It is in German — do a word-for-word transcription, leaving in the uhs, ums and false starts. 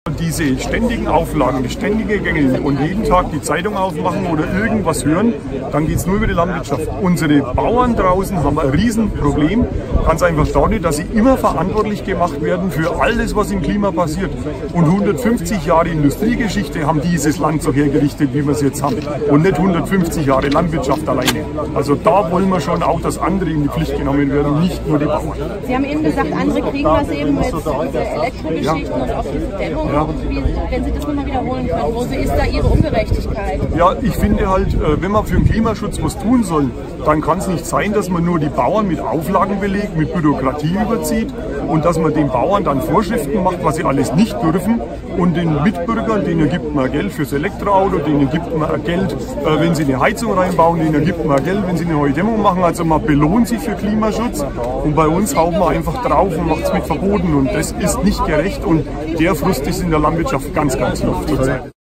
Diese ständigen Auflagen, die ständige Gänge und jeden Tag die Zeitung aufmachen oder irgendwas hören, dann geht es nur über die Landwirtschaft. Unsere Bauern draußen haben ein Riesenproblem, ganz einfach dadurch, dass sie immer verantwortlich gemacht werden für alles, was im Klima passiert. Und hundertfünfzig Jahre Industriegeschichte haben dieses Land so hergerichtet, wie wir es jetzt haben. Und nicht hundertfünfzig Jahre Landwirtschaft alleine. Also da wollen wir schon auch, dass andere in die Pflicht genommen werden, nicht nur die Bauern. Sie haben eben gesagt, andere kriegen das eben mit diese Elektrogeschichten und auch diese Dämmung. Ja. Wie, wenn Sie das nochmal wiederholen können, wo ist da Ihre Ungerechtigkeit? Ja, ich finde halt, wenn man für den Klimaschutz was tun soll, dann kann es nicht sein, dass man nur die Bauern mit Auflagen belegt, mit Bürokratie überzieht und dass man den Bauern dann Vorschriften macht, was sie alles nicht dürfen, und den Mitbürgern, denen gibt man Geld fürs Elektroauto, denen gibt man Geld, wenn sie eine Heizung reinbauen, denen gibt man Geld, wenn sie eine neue Dämmung machen. Also man belohnt sie für Klimaschutz, und bei uns haut man einfach drauf und macht es mit Verboten, und das ist nicht gerecht, und der Frust ist in der Landwirtschaft ganz, ganz hoch zurzeit.